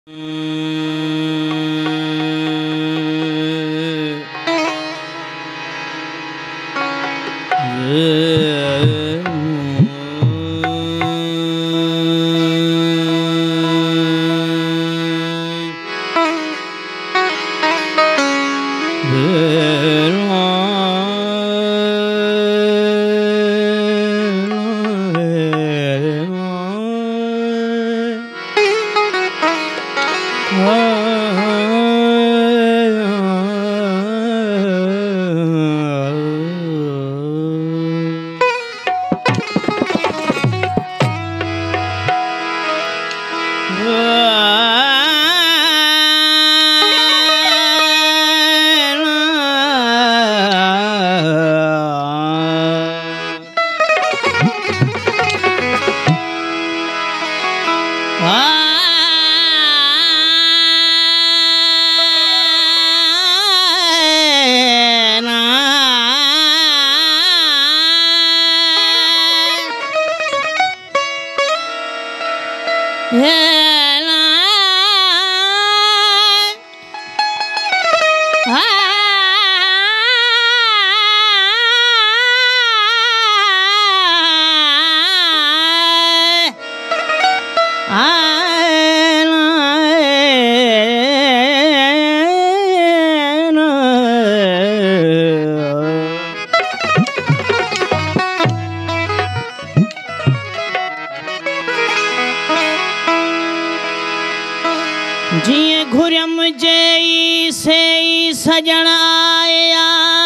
जिए घुरम जई से सजन आया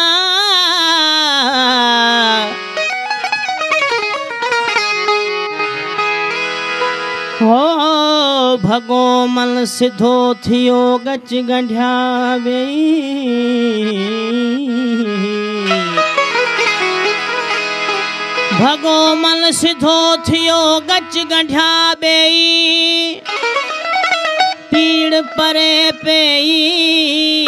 हो भगो मन सिधो थियो गच गंढिया वेई भगो मन सिधो थियो गच गंढिया वेई पीड़ परे पेई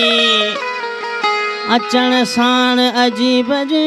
अचण साण अजीब जे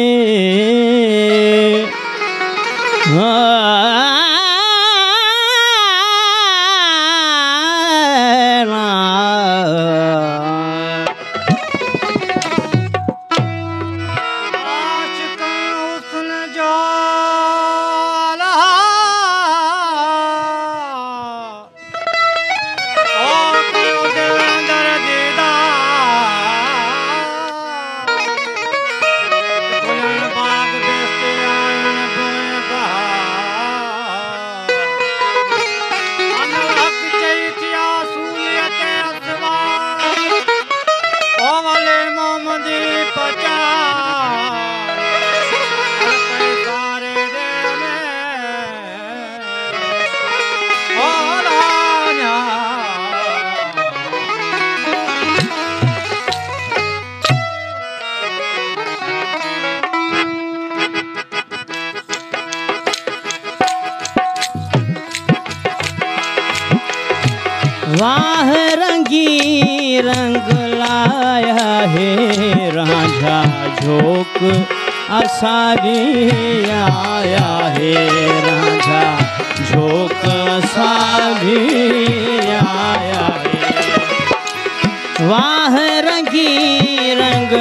वाह रंगी रंग लाया है रांझा झोंक असारी आया है रांझा झोंक असारी आया है वाह रंगी रंग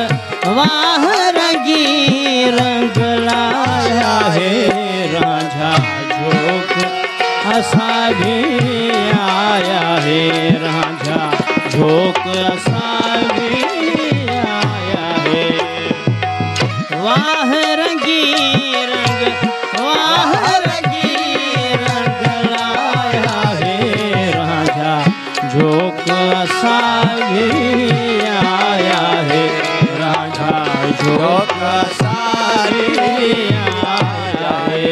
लाया है रांझा झोंक असारी आया है रांझा झोंक असारी आया है वाह रंगी रंग लाया है रांझा झोंक असारी आया है रांझा झोंक असारी आया है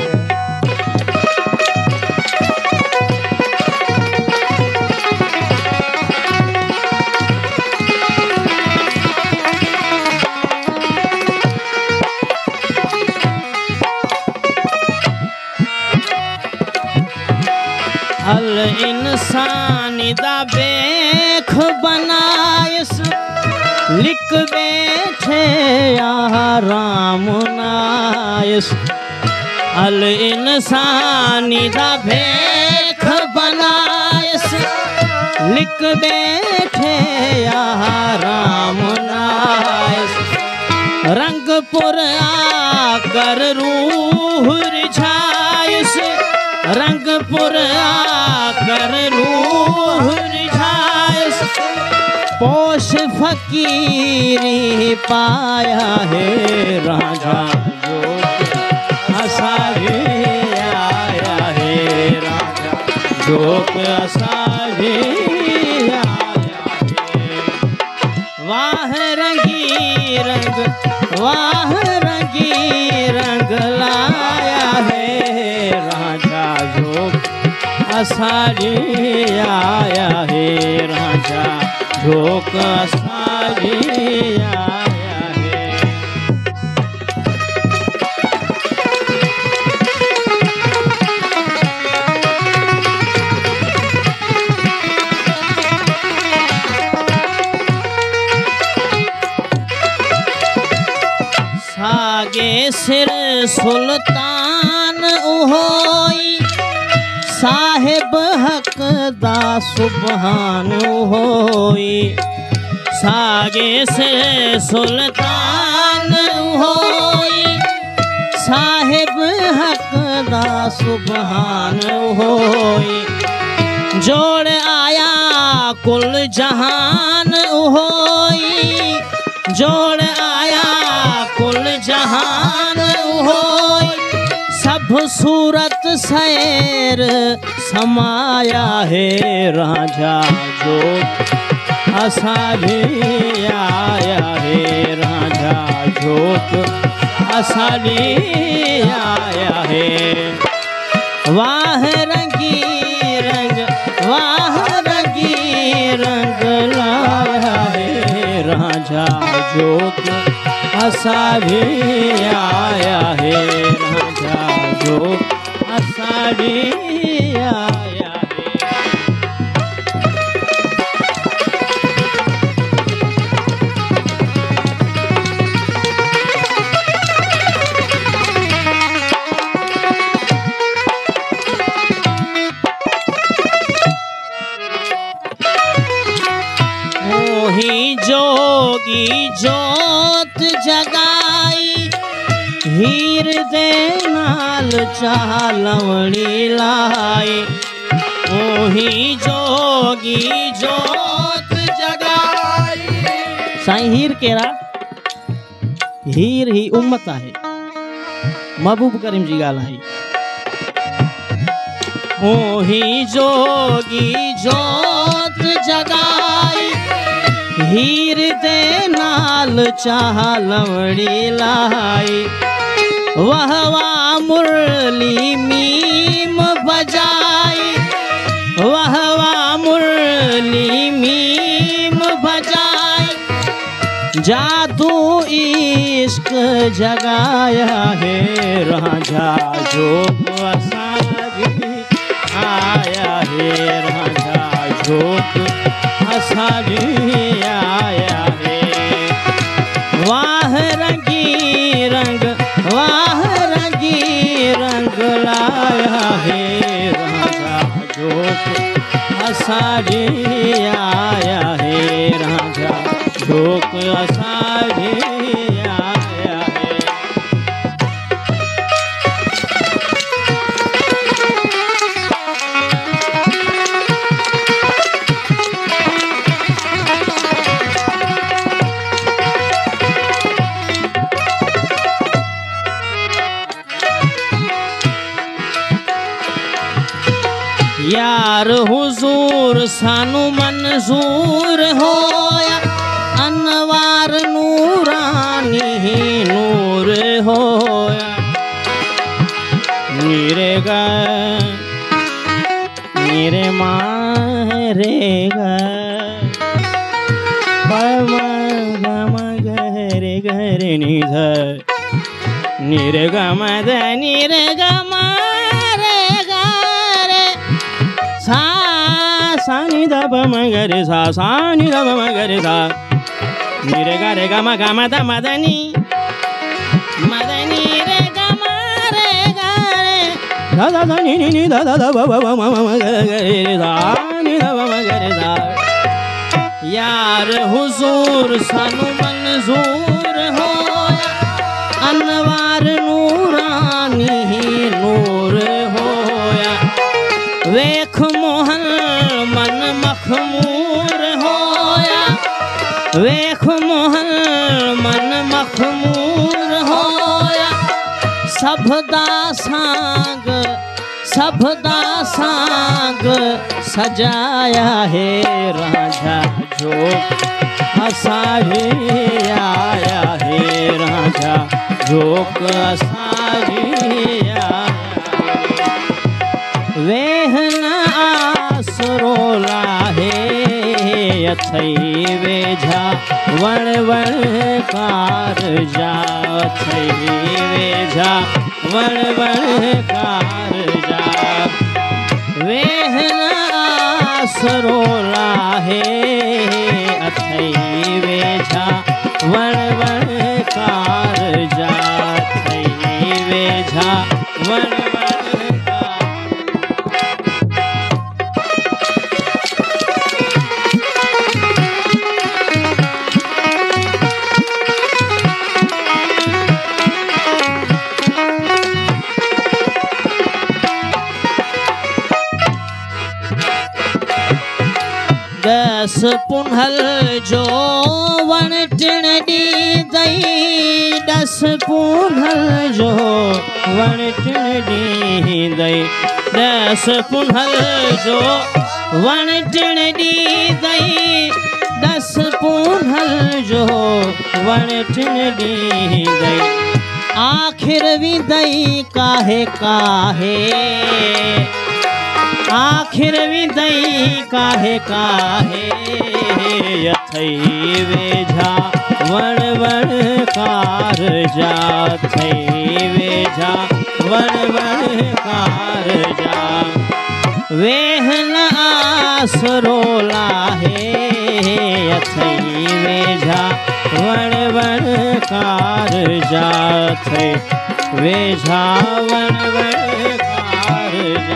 हल इंसानी दा बेख बनायस लिख बैठे आराम नायस हल इंसानी दा बेख बनायस लिख बैठे यहाँ राम नायस। रंगपुर आकर रूह रिझाइस, रंगपुर आकर रूह रिझाइस। पोष फकीरी पाया है राजा जो असागे आया है, राजा जोक असागे आया है। वाह रंगी रंग, वाह रंगी रंग लाया है राजा जोक असागे आया है, राजा जोक असागे आया है। सागे सिर सुल्तान उहोई, साहिब हक दा सुबहान उहोई। सागे सिर सुल्तान उहोई, साहिब हक दा सुबहान उहोई। जोड़ आया कुल जहान उहोई, जोड़ आया कुल जहान उहोई। सब सूरत सैर समाया है राजा जो असागे आया है, राजा जोक असागे आया है। वाह रंगी रंग, वाह रंगी रंग लाया है राजा जोक असागे आया है, राजा जोक असागे आया है। मोही जोगी जोत जगाई, हीर दे नाल चालवड़ी लाई। मोही जोगी जोत जगाई। साईं हीर केरा, हीर ही उम्मत आहे, महबूब करीम जी ॻाल्हाई। मोही जोगी जोत जगाई, हीर दे नाल चालवड़ी लाई। वह वाह मुरली मीम बजाई, वह वाह मुरली मीम बजाई। जादू इश्क जगाया है राजा जो असागे आया है, राजा जो असागे आया है। वाह रंगी रंग, वाह रंगी रंग लाया है राजा जो असागे आया है, राजा जो असागे आया है। यार हुजूर सानू मंजूर होया, अनवार नूरानी नूर होया। नीरे गा नीरे मारे गा गहरे गहरे निध नीरे गा मद नीरे गा सानी दब मगरे सा सानी दब मगरे सा नीरे गा रे गा मा गा मा दा मदनी मदनी रे गा मा रे गा रे दा दा नी नी नी दा दा दा ब ब ब म म ग ग रे सा नी दब मगर सा यार हुजूर सानू मंजूर होया अनवार नूरानी नूर होया वेख मोहन मन मखमूर होया वेख मोहन मन मखमूर होया सबदा सांग सजाया है राजा जो असारे आया है राजा जोक असारे आया वेहना आसरोला है अथई वेझा वण वण कार जा अथई वेझा वण वण कार जा वेहना आसरोला है अथई वेझा वण वण कार जा अथई वेझा वण वण कार दस पुनहल जो वण टिण डी दई दस पुनहल जो वण टिण डी दई दस पुनहल जो वण टिण डी दई दस पुनहल जो वण टिण डी दई आखिर भी दई काहे काहे आखिर भी दई काहे काहे अथई वेझा वण वण कार जा अथई वेझा वण वण कार जा वेहना आसरोला है अथई वेझा वण वण कार जा अथई वेझा वण वण कार जा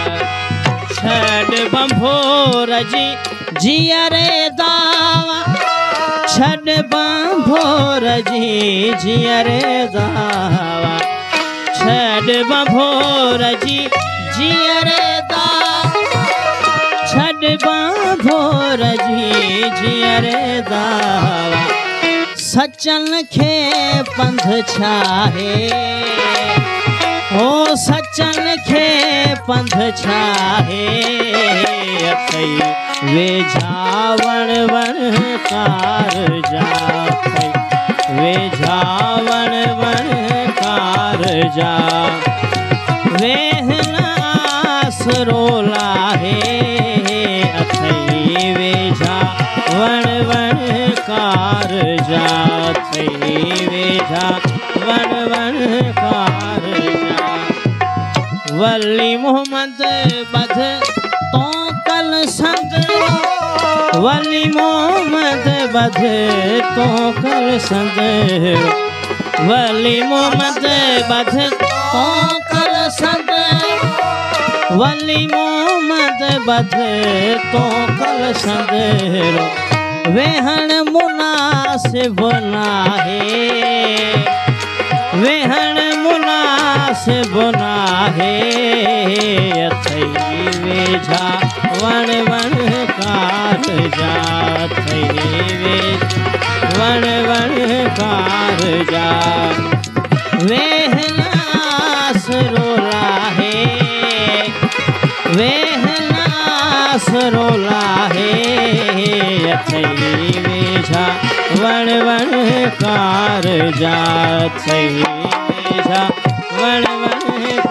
छड़ बंभोर जी जियरे दावा छड़ बंभोर जी जियरे दावा छड़ बंभोर जी जियरे दावा छड़ बंभोर जी जियरे दावा सचन खे पंध छाहे ओ सचन खे पंध छाहे अथई वेझा वण वण कार जा अथई वेझा वण वण कार जा वेहना आसरोला है अथई वेझा वण वण कार जा अथई वेझा वण वण कार जा वली मोहम्मद बध तो कल संग वली मोहम्मद बध तो कल संग वली मोहम्मद बध तो कल संग वली मोहम्मद बध तो कल संग वेहण मुनासिब नाहे वेहण मुनासिब नाहे अथई वेझा वण वण कार जा अथई वेझा वण वण कार जा वेहना आसरोला है वेहना आसरोला है अथई वेझा वण वण कार जा अथई वेझा वण वण